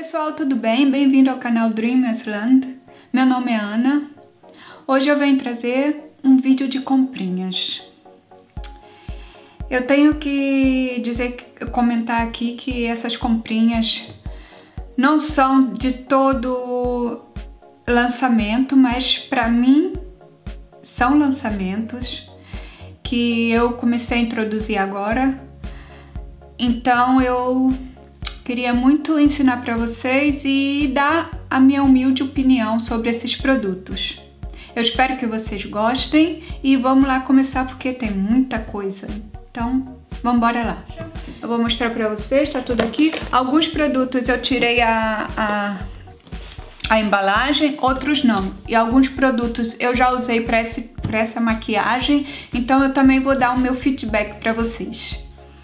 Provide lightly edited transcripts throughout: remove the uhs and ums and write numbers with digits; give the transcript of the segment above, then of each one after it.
pessoal, tudo bem? Bem-vindo ao canal Dreamersland. Meu nome é Ana. Hoje eu venho trazer um vídeo de comprinhas. Eu tenho que comentar aqui que essas comprinhas não são de todo lançamento, mas para mim são lançamentos que eu comecei a introduzir agora. Então eu queria muito ensinar para vocês e dar a minha humilde opinião sobre esses produtos. Eu espero que vocês gostem e vamos lá começar porque tem muita coisa. Então, vamos embora lá. Eu vou mostrar para vocês, tá tudo aqui. Alguns produtos eu tirei a embalagem, outros não. E alguns produtos eu já usei para essa maquiagem, então eu também vou dar o meu feedback para vocês.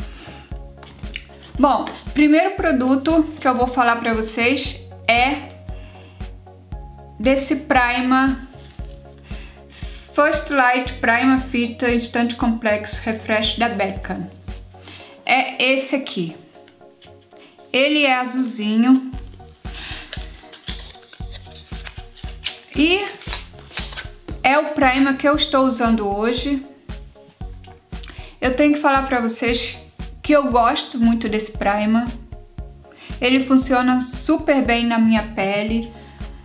Bom, primeiro produto que eu vou falar para vocês é desse Prima First Light Prima Fita Instant Complex Refresh da Becca. É esse aqui. Ele é azulzinho. E é o Prima que eu estou usando hoje. Eu tenho que falar para vocês que eu gosto muito desse Prima. Ele funciona super bem na minha pele.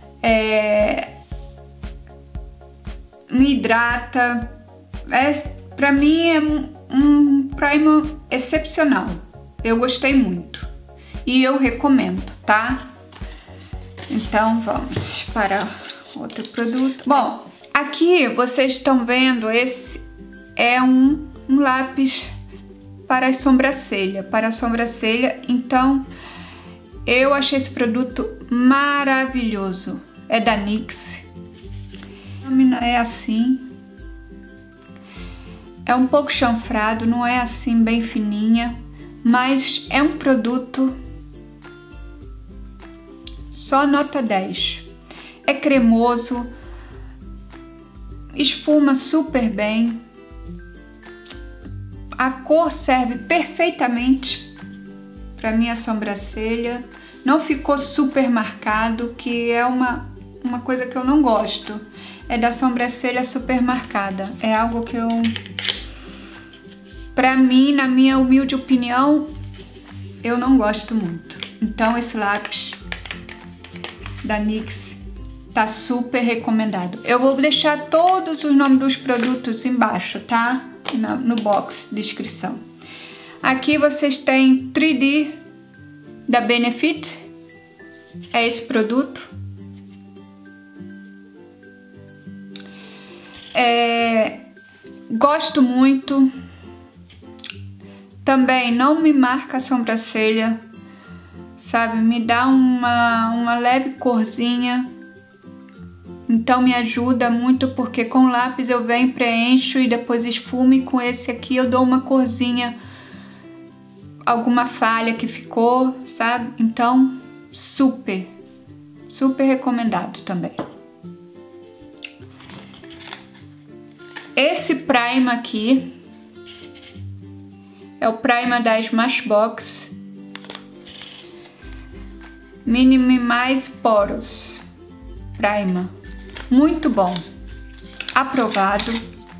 Me hidrata. Pra mim é um Prima excepcional. Eu gostei muito. E eu recomendo, tá? Então vamos para outro produto. Bom, aqui vocês estão vendo, esse é um lápis para a sobrancelha, então eu achei esse produto maravilhoso. É da NYX. A lâmina é assim. É um pouco chanfrado, não é assim bem fininha, mas é um produto só nota 10. É cremoso, esfuma super bem. A cor serve perfeitamente para minha sobrancelha. Não ficou super marcado, que é uma coisa que eu não gosto. É da sobrancelha super marcada. É algo que eu... Pra mim, na minha humilde opinião, eu não gosto muito. Então esse lápis da NYX tá super recomendado. Eu vou deixar todos os nomes dos produtos embaixo, tá? No box de descrição. Aqui vocês têm 3D da Benefit. É esse produto. Gosto muito. Também não me marca a sobrancelha, sabe? Me dá uma leve corzinha. Então me ajuda muito, porque com lápis eu venho, preencho e depois esfumo, e com esse aqui eu dou uma corzinha, alguma falha que ficou, sabe? Então super recomendado também. Esse Prima aqui é o Prima da Smashbox Minimize Poros Prima. Muito bom, aprovado.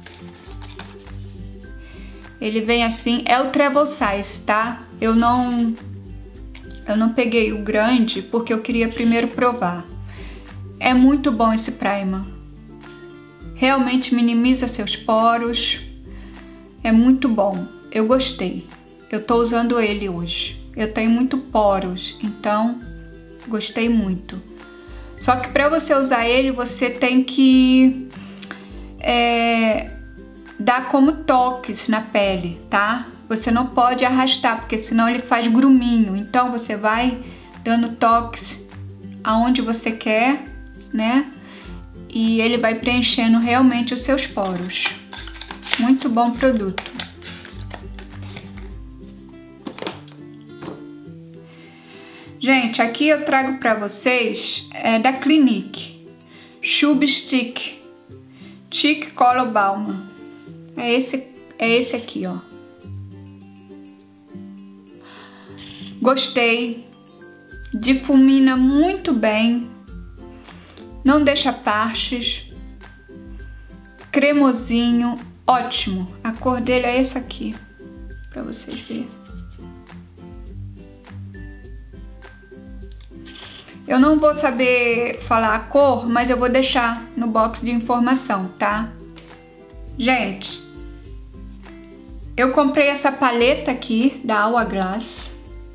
Ele vem assim, é o Travel Size, tá? Eu não peguei o grande porque eu queria primeiro provar. É muito bom esse Prima. Realmente minimiza seus poros. É muito bom, eu gostei. Eu tô usando ele hoje. Eu tenho muito poros, então gostei muito. Só que para você usar ele, você tem que dar como toques na pele, tá? Você não pode arrastar, porque senão ele faz gruminho. Então você vai dando toques aonde você quer, né? E ele vai preenchendo realmente os seus poros. Muito bom produto. Gente, aqui eu trago para vocês da Clinique Chub Stick Cheek Color Balm. É esse aqui, ó. difumina muito bem, não deixa parches, cremosinho, ótimo. A cor dele é essa aqui, para vocês verem. Eu não vou saber falar a cor, mas eu vou deixar no box de informação, tá? Gente, eu comprei essa paleta aqui da Hourglass.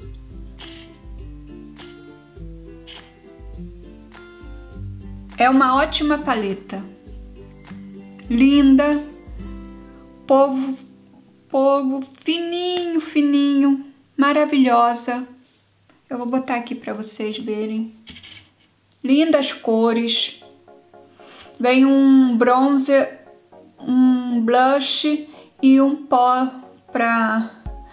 É uma ótima paleta. Linda. Polvo fininho, fininho. Maravilhosa. Eu vou botar aqui para vocês verem. Lindas cores. Vem um bronzer, um blush e um pó para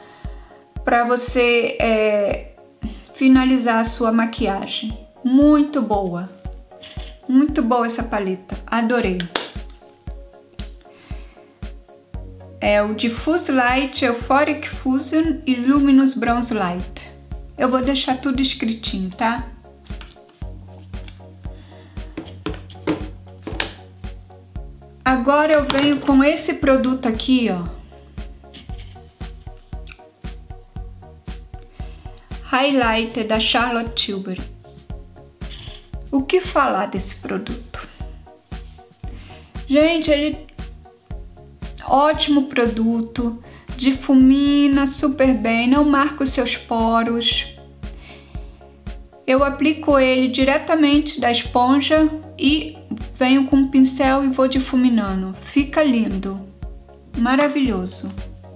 você finalizar a sua maquiagem. Muito boa. Muito boa essa paleta. Adorei. É o Diffuse Light, Euphoric Fusion e Luminous Bronze Light. Eu vou deixar tudo escritinho, tá? Agora eu venho com esse produto aqui, ó. Highlighter da Charlotte Tilbury. O que falar desse produto? Gente, ele... ótimo produto. Difumina super bem, não marca os seus poros. Eu aplico ele diretamente da esponja e venho com um pincel e vou difuminando. Fica lindo, maravilhoso.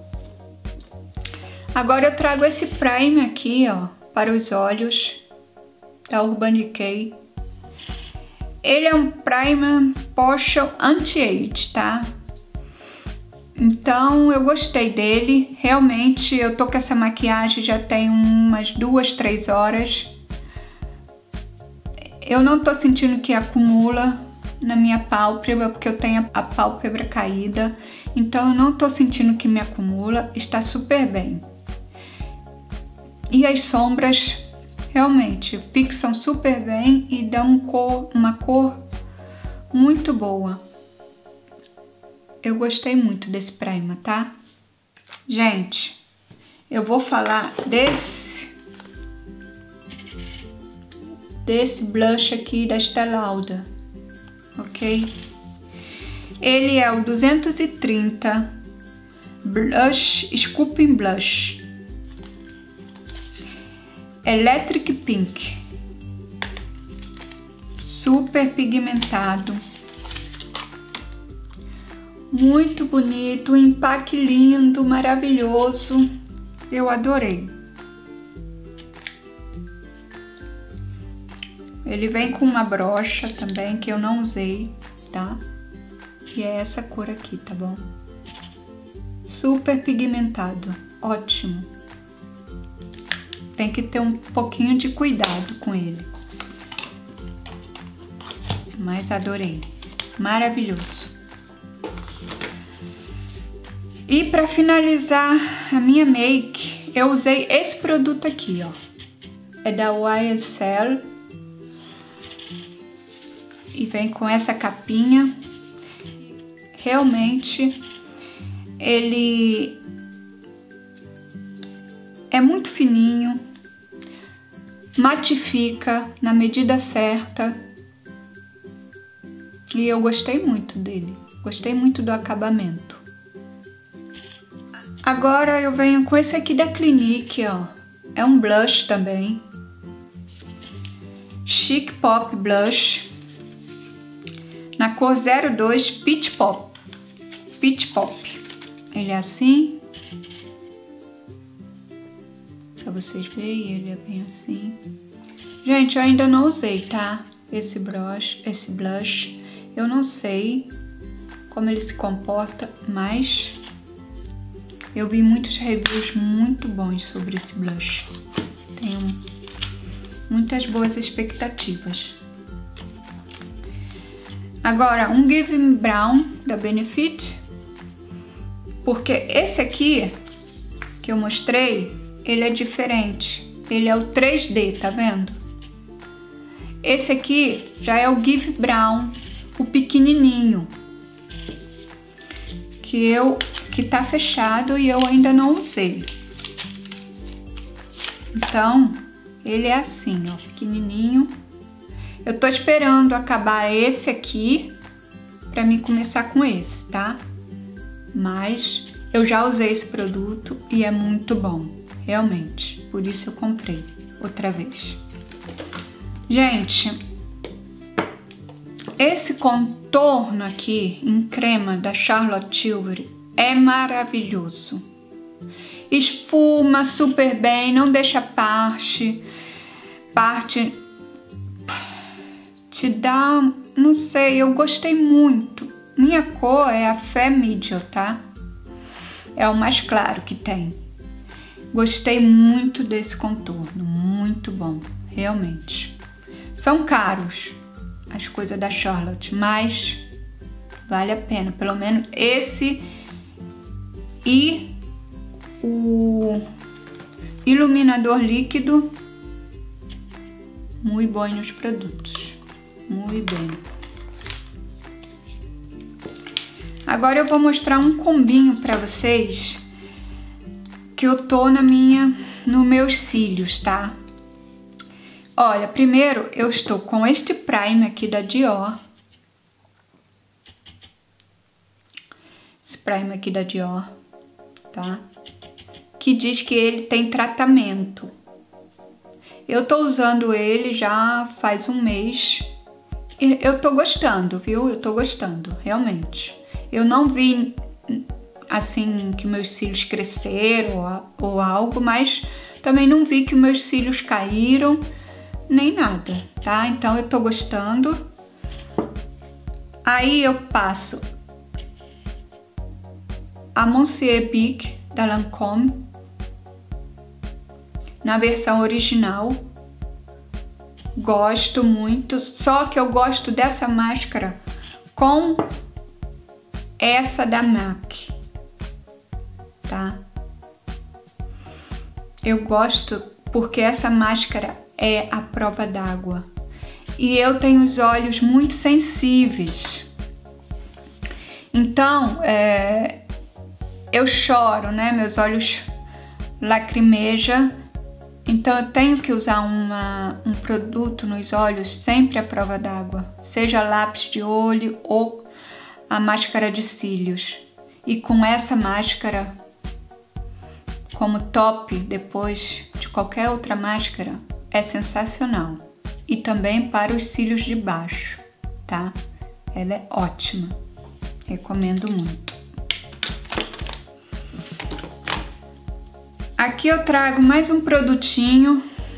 Agora eu trago esse primer aqui, ó, para os olhos, da Urban Decay. Ele é um primer Potion Anti-Age, tá? Então eu gostei dele, realmente eu tô com essa maquiagem já tem umas 2, 3 horas. Eu não tô sentindo que acumula na minha pálpebra, porque eu tenho a pálpebra caída. Então eu não tô sentindo que me acumula, está super bem. E as sombras realmente fixam super bem e dão uma cor muito boa. Eu gostei muito desse primer, tá? Gente, eu vou falar desse blush aqui da Estée Lauder, ok? Ele é o 230 Blush, Sculpting Blush. Electric Pink. Super pigmentado. Muito bonito, um empaque lindo, maravilhoso. Eu adorei. Ele vem com uma brocha também, que eu não usei, tá? E é essa cor aqui, tá bom? Super pigmentado, ótimo. Tem que ter um pouquinho de cuidado com ele. Mas adorei, maravilhoso. E para finalizar a minha make, eu usei esse produto aqui, ó. É da YSL. E vem com essa capinha. Realmente, ele é muito fininho, matifica na medida certa. E eu gostei muito dele. Gostei muito do acabamento. Agora eu venho com esse aqui da Clinique, ó. É um blush também. Chic Pop Blush. Na cor 02 Peach Pop. Peach Pop. Ele é assim. Pra vocês verem, ele é bem assim. Gente, eu ainda não usei, tá? Esse blush. Eu não sei como ele se comporta, mas... eu vi muitos reviews muito bons sobre esse blush. Tenho muitas boas expectativas. Agora, um Give Me Brown da Benefit. Porque esse aqui, que eu mostrei, ele é diferente. Ele é o 3D, tá vendo? Esse aqui já é o Give Brown, o pequenininho, que tá fechado e eu ainda não usei. Então, ele é assim, ó, pequenininho. Eu tô esperando acabar esse aqui pra mim começar com esse, tá? Mas eu já usei esse produto e é muito bom, realmente. Por isso eu comprei outra vez. Gente, esse contorno aqui em crema da Charlotte Tilbury é maravilhoso. Esfuma super bem, não deixa parte te dá, não sei, eu gostei muito. Minha cor é a Fé Medium, tá? É o mais claro que tem. Gostei muito desse contorno, muito bom, realmente. São caros as coisas da Charlotte, mas vale a pena, pelo menos esse e o iluminador líquido, muito bom nos produtos, muito bem. Agora eu vou mostrar um combinho para vocês que eu tô nos meus cílios, tá? Olha, primeiro eu estou com este primer aqui da Dior. Esse primer aqui da Dior, tá? Que diz que ele tem tratamento. Eu tô usando ele já faz um mês e eu tô gostando, viu? Eu tô gostando, realmente. Eu não vi, assim, que meus cílios cresceram ou algo, mas também não vi que meus cílios caíram, nem nada, tá? Então eu tô gostando. Aí eu passo a Monsieur Big da Lancôme na versão original. Gosto muito, só que eu gosto dessa máscara com essa da MAC, tá? Eu gosto porque essa máscara é a prova d'água e eu tenho os olhos muito sensíveis, então eu choro, né? Meus olhos lacrimejam, então eu tenho que usar um produto nos olhos sempre à prova d'água, seja lápis de olho ou a máscara de cílios. E com essa máscara como top depois de qualquer outra máscara é sensacional. E também para os cílios de baixo, tá? Ela é ótima, recomendo muito. Aqui eu trago mais um produtinho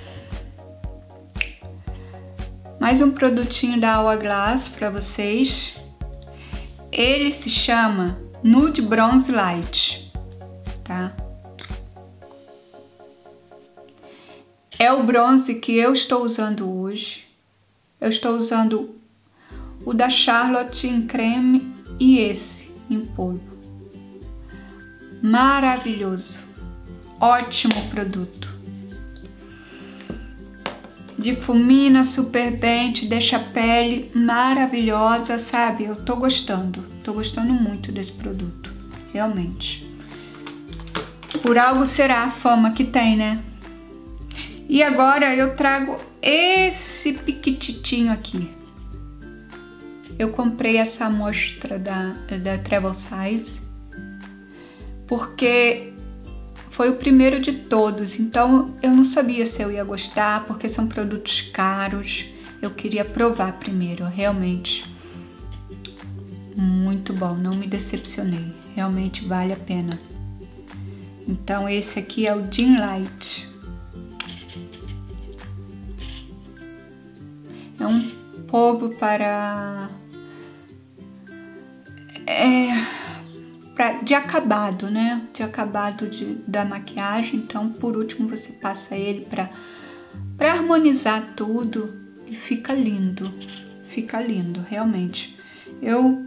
da Hourglass para vocês. Ele se chama Nude Bronze Light, tá? É o bronze que eu estou usando hoje. Eu estou usando o da Charlotte em creme e esse em polvo. Maravilhoso, ótimo produto. Difumina super bem, te deixa a pele maravilhosa, sabe? Eu tô gostando muito desse produto, realmente. Por algo será a fama que tem, né? E agora eu trago esse piquititinho aqui. Eu comprei essa amostra da Travel Size porque foi o primeiro de todos, então eu não sabia se eu ia gostar, porque são produtos caros. Eu queria provar primeiro, realmente. Muito bom, não me decepcionei. Realmente vale a pena. Então esse aqui é o Dim Light. É um polvo de acabado, né? De acabado da maquiagem. Então, por último, você passa ele para harmonizar tudo e fica lindo. Fica lindo, realmente. Eu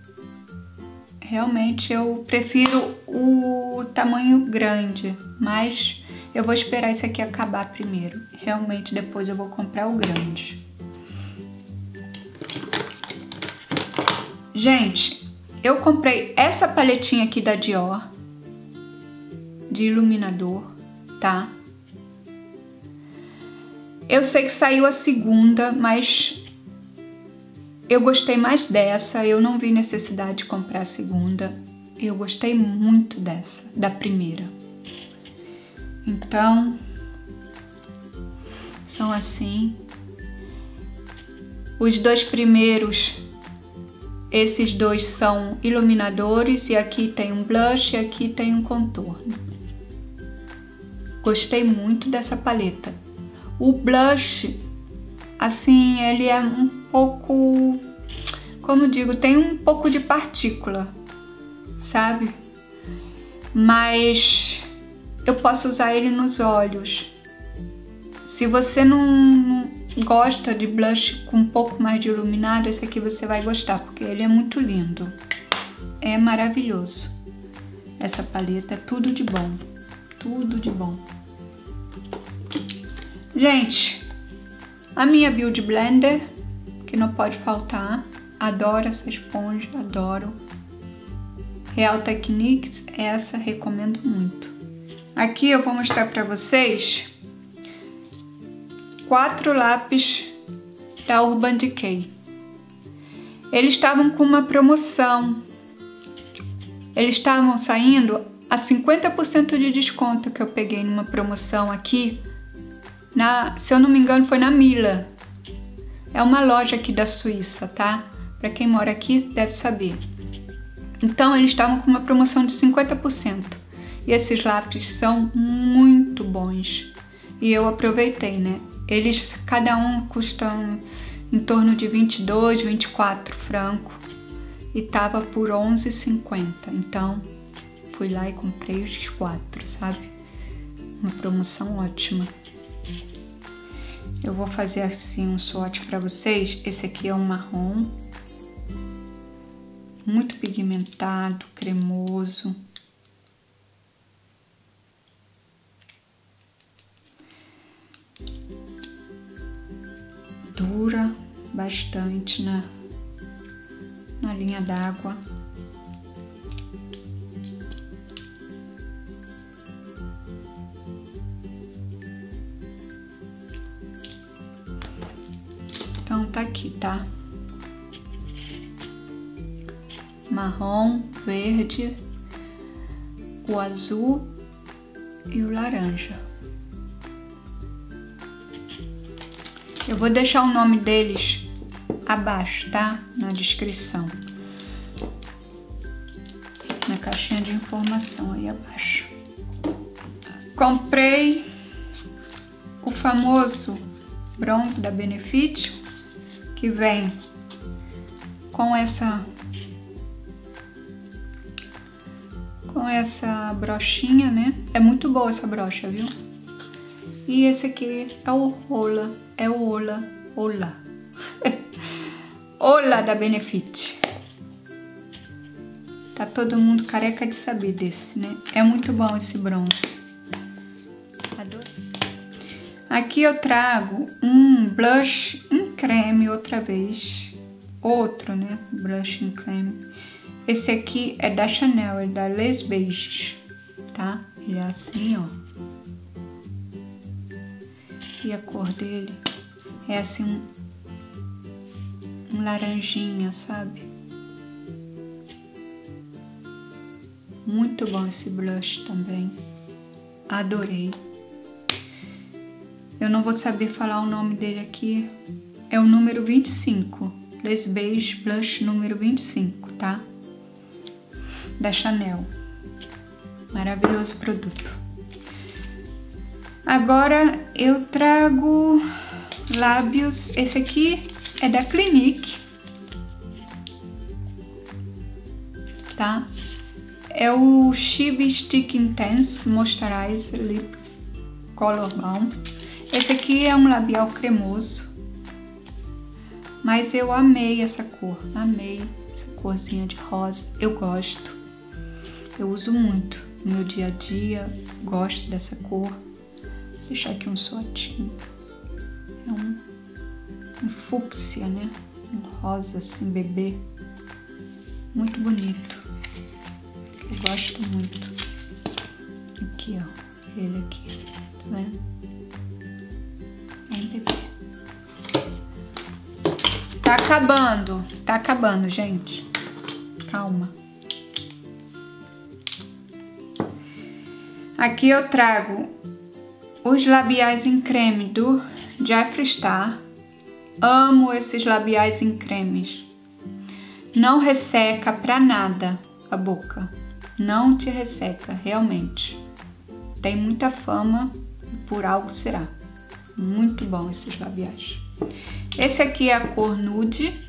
prefiro o tamanho grande, mas eu vou esperar esse aqui acabar primeiro. Realmente, depois eu vou comprar o grande. Gente, eu comprei essa paletinha aqui da Dior, de iluminador, tá? Eu sei que saiu a segunda, mas eu gostei mais dessa. Eu não vi necessidade de comprar a segunda. Eu gostei muito dessa, da primeira. Então, são assim. Os dois primeiros, esses dois são iluminadores, e aqui tem um blush e aqui tem um contorno. Gostei muito dessa paleta. O blush, assim, ele é um pouco, como digo, tem um pouco de partícula, sabe? Mas eu posso usar ele nos olhos. Se você não gosta de blush com um pouco mais de iluminado, esse aqui você vai gostar, porque ele é muito lindo. É maravilhoso. Essa paleta é tudo de bom. Tudo de bom. Gente, a minha Beauty Blender, que não pode faltar. Adoro essa esponja, adoro. Real Techniques, essa recomendo muito. Aqui eu vou mostrar pra vocês 4 lápis da Urban Decay. Eles estavam com uma promoção. Eles estavam saindo a 50% de desconto, que eu peguei numa promoção aqui. Se eu não me engano, foi na Mila. É uma loja aqui da Suíça, tá? Pra quem mora aqui deve saber. Então, eles estavam com uma promoção de 50%. E esses lápis são muito bons. E eu aproveitei, né? Eles, cada um, custam em torno de 22, 24 francos. E tava por 11,50. Então, fui lá e comprei os 4, sabe? Uma promoção ótima. Eu vou fazer assim um swatch pra vocês. Esse aqui é um marrom. Muito pigmentado, cremoso. Dura bastante na linha d'água. Então tá aqui, tá? Marrom, verde, o azul e o laranja. Eu vou deixar o nome deles abaixo, tá? Na descrição. Na caixinha de informação aí abaixo. Comprei o famoso bronze da Benefit, que vem com essa brochinha, né? É muito boa essa brocha, viu? E esse aqui é o Ola, Ola da Benefit. Tá todo mundo careca de saber desse, né? É muito bom esse bronze. Adoro. Aqui eu trago um blush em creme outra vez. Outro, né? Blush em creme. Esse aqui é da Chanel, é da Les Beiges, tá? Ele é assim, ó. E a cor dele é assim, um laranjinha, sabe? Muito bom esse blush também. Adorei. Eu não vou saber falar o nome dele aqui. É o número 25. Les Beiges Blush número 25, tá? Da Chanel. Maravilhoso produto. Agora eu trago lábios. Esse aqui é da Clinique, tá? É o Chibi Stick Intense Moisturizer Lip Color Balm. Esse aqui é um labial cremoso, mas eu amei essa cor, amei essa corzinha de rosa. Eu gosto, eu uso muito no meu dia a dia, gosto dessa cor. Vou deixar aqui um swatchinho. É um fúcsia, né? Um rosa assim, bebê. muito bonito. Eu gosto muito. Aqui, ó, ele aqui, tá vendo? Ai, bebê. Tá acabando, gente. Calma. Aqui eu trago os labiais em creme do Jeffree Star. Amo esses labiais em cremes. Não resseca pra nada a boca. Não te resseca, realmente. Tem muita fama e por algo será. Muito bom esses labiais. Esse aqui é a cor nude.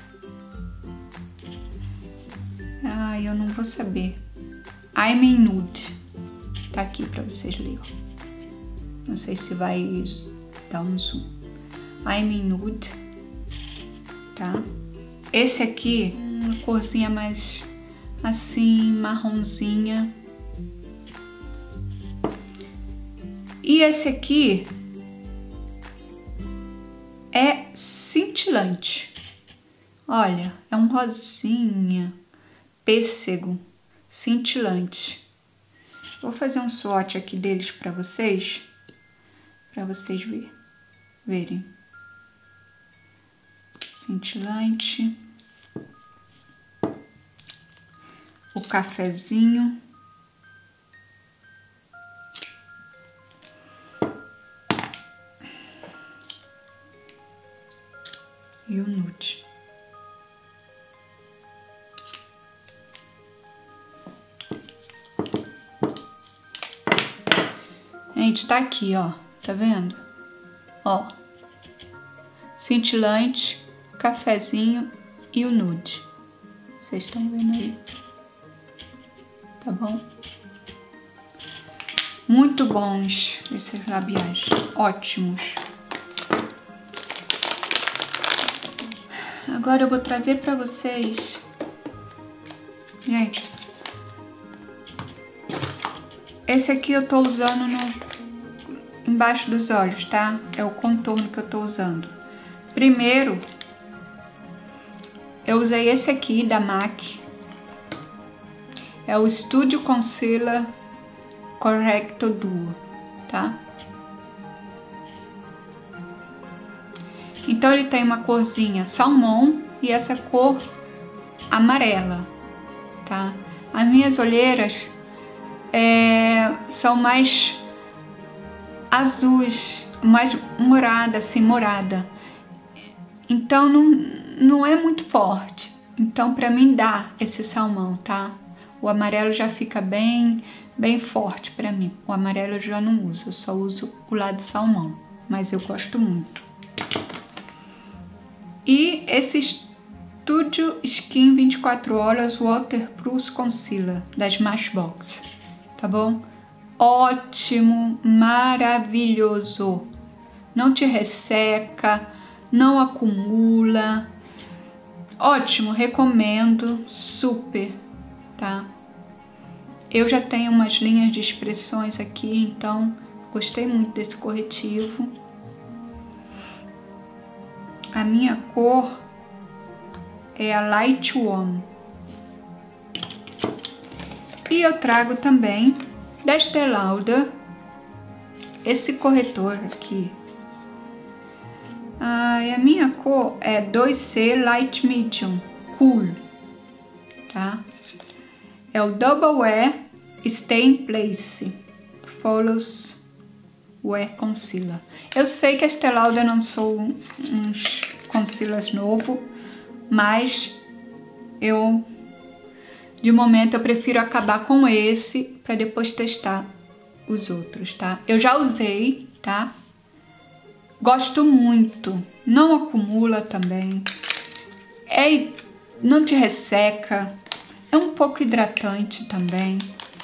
Ai, eu não vou saber. I'm in nude. Tá aqui pra vocês lerem. Não sei se vai dar um zoom. I'm in nude. Tá? Esse aqui, uma corzinha mais assim, marronzinha. E esse aqui é cintilante. Olha, é um rosinha, pêssego, cintilante. Vou fazer um swatch aqui deles para vocês verem. Cintilante. O cafezinho. E o nude. Gente, tá aqui, ó. Tá vendo? Ó. Cintilante, cafezinho e o nude. Vocês estão vendo aí? Tá bom? Muito bons esses labiais. Ótimos. Agora eu vou trazer pra vocês. Gente. Esse aqui eu tô usando embaixo dos olhos, tá? É o contorno que eu tô usando. Primeiro, eu usei esse aqui da MAC. É o Studio Concealer Correcto Duo, tá? Então ele tem uma corzinha salmão e essa cor amarela, tá? As minhas olheiras são mais azuis, mais morada, assim, morada. Então não é muito forte. Então pra mim dá esse salmão, tá? O amarelo já fica bem forte pra mim. O amarelo eu já não uso, eu só uso o lado salmão, mas eu gosto muito. E esse Studio Skin 24 Horas Waterproof Concealer da Smashbox, tá bom? Ótimo, maravilhoso. Não te resseca, não acumula. Ótimo, recomendo, super, tá? Eu já tenho umas linhas de expressões aqui, então gostei muito desse corretivo. A minha cor é a Light One. E eu trago também da Estée Lauder esse corretor aqui. A minha cor é 2C Light Medium Cool, tá? É o Double Wear Stay in Place Follows Wear Concealer. Eu sei que a Estée Lauder lançou uns concealers novos, mas de momento eu prefiro acabar com esse para depois testar os outros, tá? Eu já usei, tá? Gosto muito, não acumula também, não te resseca, é um pouco hidratante também,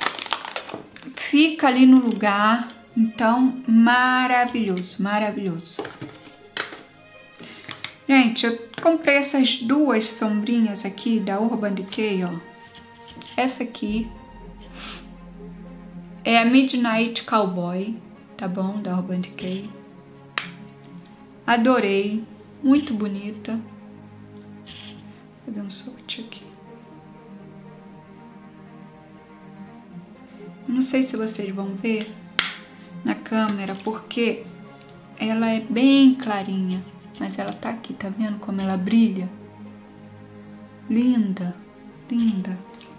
fica ali no lugar, então maravilhoso, maravilhoso. Gente, eu comprei essas duas sombrinhas aqui da Urban Decay, ó. Essa aqui é a Midnight Cowboy, tá bom? Da Urban Decay. Adorei, muito bonita. Vou fazer um swatch aqui. Não sei se vocês vão ver na câmera, porque ela é bem clarinha, mas ela tá aqui, tá vendo como ela brilha? Linda, linda.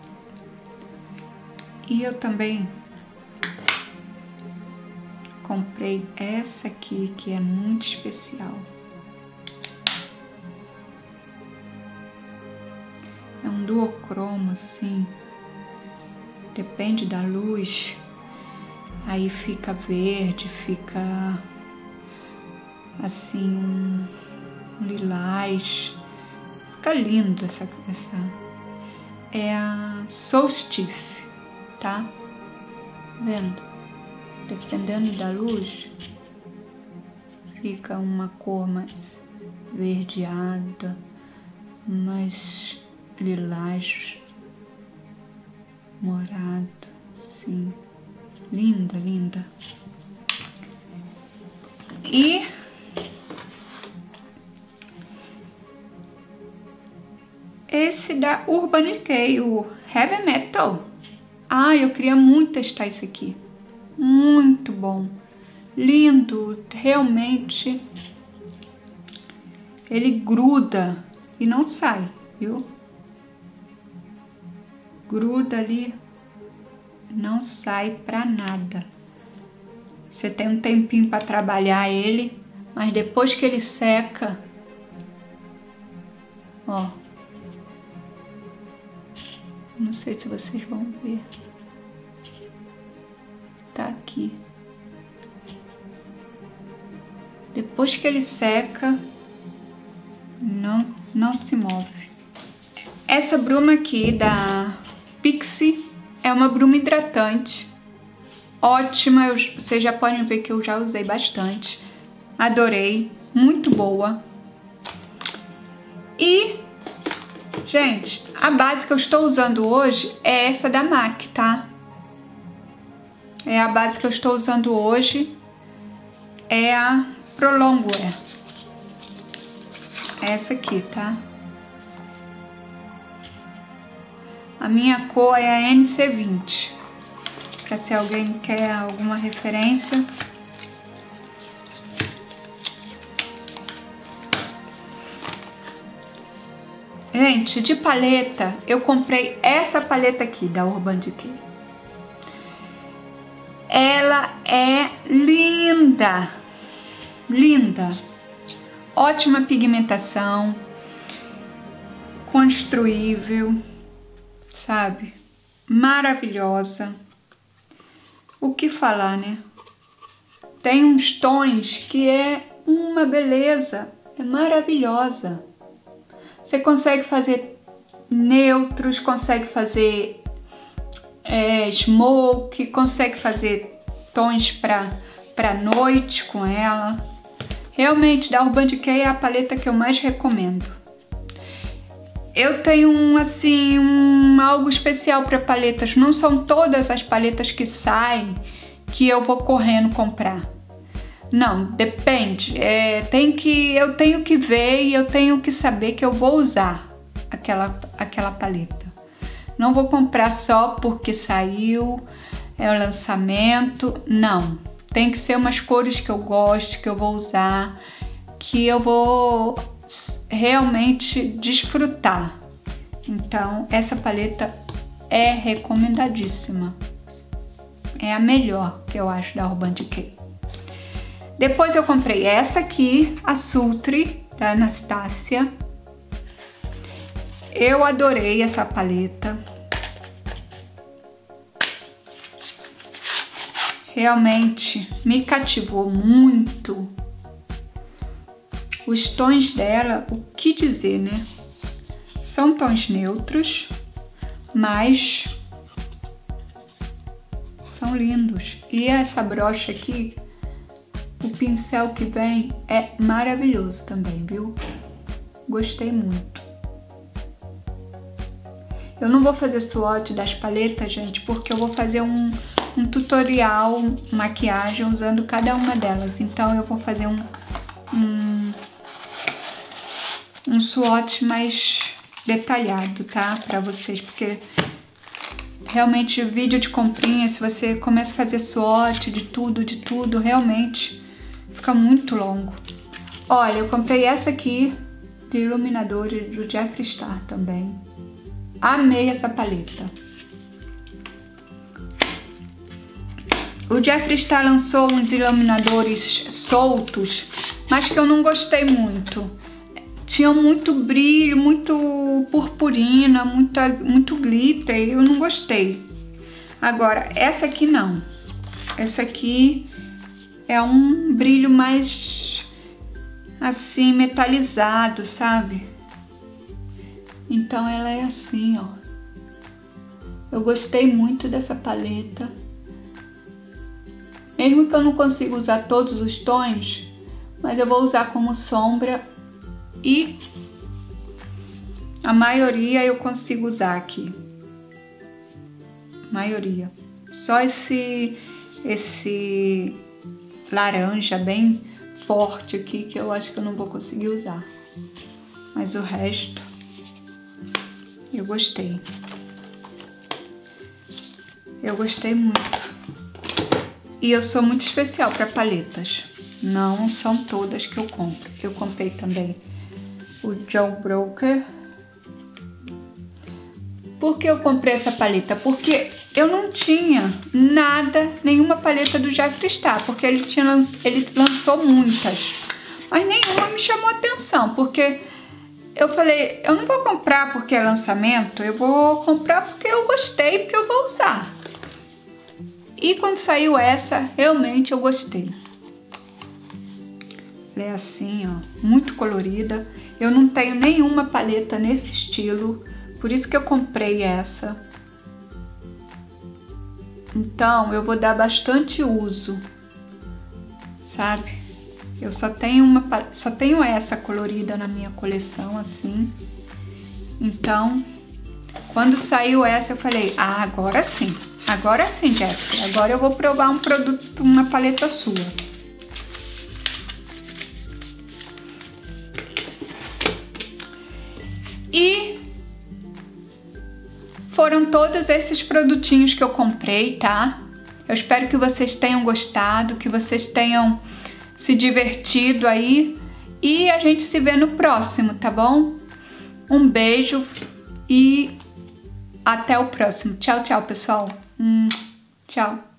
E eu também comprei essa aqui, que é muito especial. É um duocromo, assim. Depende da luz. Aí fica verde, fica assim, um lilás. Fica lindo essa. É a Solstice, tá? Vendo? Dependendo da luz, fica uma cor mais verdeada, mais lilás, morado, assim, linda, linda. E esse da Urban Decay, o Heavy Metal. Ah, eu queria muito testar esse aqui. Muito bom, lindo, realmente. Ele gruda e não sai, viu? Gruda ali, não sai pra nada. Você tem um tempinho para trabalhar ele, mas depois que ele seca, ó, não sei se vocês vão ver. Tá aqui. Depois que ele seca, não se move. Essa bruma aqui da Pixi é uma bruma hidratante. Ótima, vocês já podem ver que eu já usei bastante. Adorei, muito boa. E, gente, a base que eu estou usando hoje é essa da MAC, tá? É a base que eu estou usando hoje, é a Prolongwear. Essa aqui, tá? A minha cor é a NC20. Pra se alguém quer alguma referência. Gente, de paleta, eu comprei essa paleta aqui da Urban Decay. Ela é linda, linda, ótima pigmentação, construível, sabe? Maravilhosa. O que falar, né? Tem uns tons que é uma beleza, é maravilhosa. Você consegue fazer neutros, consegue fazer smoke, consegue fazer tons pra noite com ela. Realmente, da Urban Decay é a paleta que eu mais recomendo. Eu tenho algo especial para paletas. Não são todas as paletas que saem que eu vou correndo comprar. Não, depende. Eu tenho que ver e eu tenho que saber que eu vou usar aquela paleta. Não vou comprar só porque saiu, é o lançamento. Não, tem que ser umas cores que eu gosto, que eu vou usar, que eu vou realmente desfrutar. Então, essa paleta é recomendadíssima. É a melhor que eu acho da Urban Decay. Depois eu comprei essa aqui, a Sultry, da Anastasia. Eu adorei essa paleta. Realmente me cativou muito. Os tons dela, o que dizer, né? São tons neutros, mas são lindos. E essa brocha aqui, o pincel que vem é maravilhoso também, viu? Gostei muito. Eu não vou fazer swatch das paletas, gente, porque eu vou fazer um tutorial maquiagem usando cada uma delas. Então eu vou fazer um swatch mais detalhado, tá? Pra vocês, porque realmente vídeo de comprinha, se você começa a fazer swatch de tudo, realmente fica muito longo. Olha, eu comprei essa aqui de iluminadores do Jeffree Star também. Amei essa paleta. O Jeffree Star lançou uns iluminadores soltos, mas que eu não gostei muito. Tinham muito brilho, muito purpurina, muito glitter, e eu não gostei. Agora, essa aqui não. Essa aqui é um brilho mais, assim, metalizado, sabe? Então ela é assim, ó. Eu gostei muito dessa paleta. Mesmo que eu não consiga usar todos os tons, mas eu vou usar como sombra e a maioria eu consigo usar aqui. Maioria. Só esse laranja bem forte aqui que eu acho que eu não vou conseguir usar. Mas o resto eu gostei. Eu gostei muito. E eu sou muito especial para paletas. Não são todas que eu compro. Eu comprei também o Jawbreaker. Por que eu comprei essa paleta? Porque eu não tinha nada, nenhuma paleta do Jeffree Star, porque ele lançou muitas. Mas nenhuma me chamou atenção, porque eu falei, eu não vou comprar porque é lançamento, eu vou comprar porque eu gostei, porque eu vou usar. E quando saiu essa, realmente eu gostei. Ela é assim, ó, muito colorida. Eu não tenho nenhuma paleta nesse estilo, por isso que eu comprei essa. Então, eu vou dar bastante uso, sabe? Eu só tenho essa colorida na minha coleção, assim. Então, quando saiu essa, eu falei, ah, agora sim. Agora sim, Jeffree. Agora eu vou provar um produto, uma paleta sua. E foram todos esses produtinhos que eu comprei, tá? Eu espero que vocês tenham gostado, que vocês tenham se divertido aí. E a gente se vê no próximo, tá bom? Um beijo e até o próximo. Tchau, tchau, pessoal. Tchau.